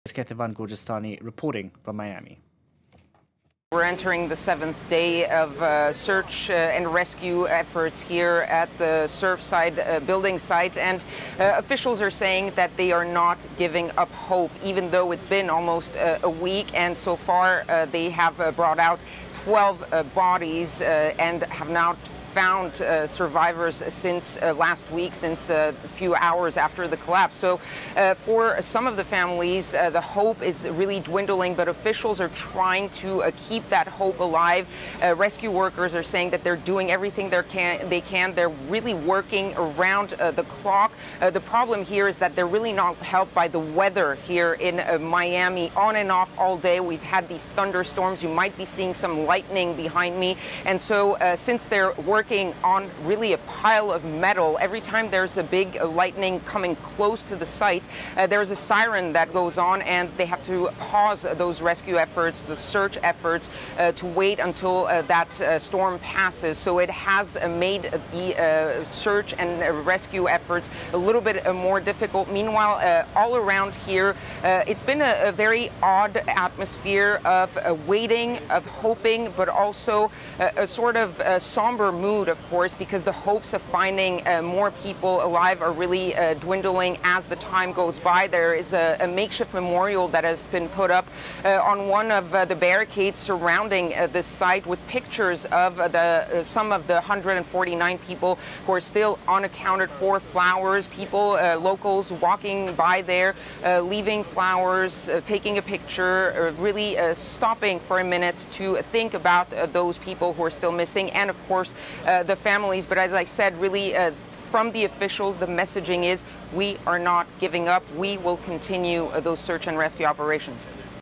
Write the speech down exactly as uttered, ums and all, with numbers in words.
Ketaban Gojestani reporting from Miami. We're entering the seventh day of uh, search uh, and rescue efforts here at the Surfside uh, building site, and uh, officials are saying that they are not giving up hope, even though it's been almost uh, a week, and so far uh, they have uh, brought out twelve uh, bodies uh, and have now found uh, survivors since uh, last week, since uh, a few hours after the collapse. So uh, for some of the families, uh, the hope is really dwindling, but officials are trying to uh, keep that hope alive. Uh, rescue workers are saying that they're doing everything they can. They can. They're really working around uh, the clock. Uh, the problem here is that they're really not helped by the weather here in uh, Miami. On and off all day, we've had these thunderstorms. You might be seeing some lightning behind me. And so uh, since they're working working on really a pile of metal, every time there's a big uh, lightning coming close to the site, uh, there's a siren that goes on, and they have to pause uh, those rescue efforts, the search efforts, uh, to wait until uh, that uh, storm passes. So it has uh, made the uh, search and uh, rescue efforts a little bit uh, more difficult. Meanwhile, uh, all around here, uh, it's been a, a very odd atmosphere of uh, waiting, of hoping, but also uh, a sort of uh, somber mood, of course, because the hopes of finding uh, more people alive are really uh, dwindling as the time goes by. There is a, a makeshift memorial that has been put up uh, on one of uh, the barricades surrounding uh, this site, with pictures of uh, the uh, some of the one hundred forty-nine people who are still unaccounted for, flowers, people, uh, locals walking by there, uh, leaving flowers, uh, taking a picture, uh, really uh, stopping for a minute to think about uh, those people who are still missing, and of course Uh, the families. But as I said, really uh, from the officials, the messaging is we are not giving up. We will continue uh, those search and rescue operations.